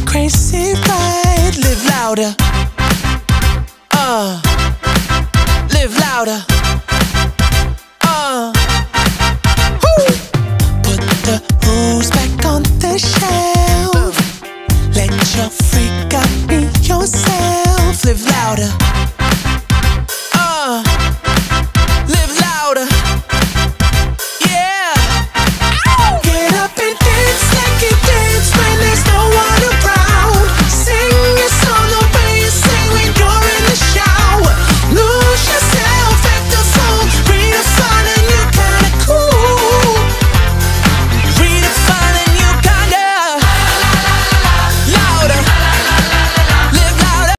crazy ride. Live louder. Live louder. Woo! Put the rules back on the shelf. Let your freak out be yourself. Live louder.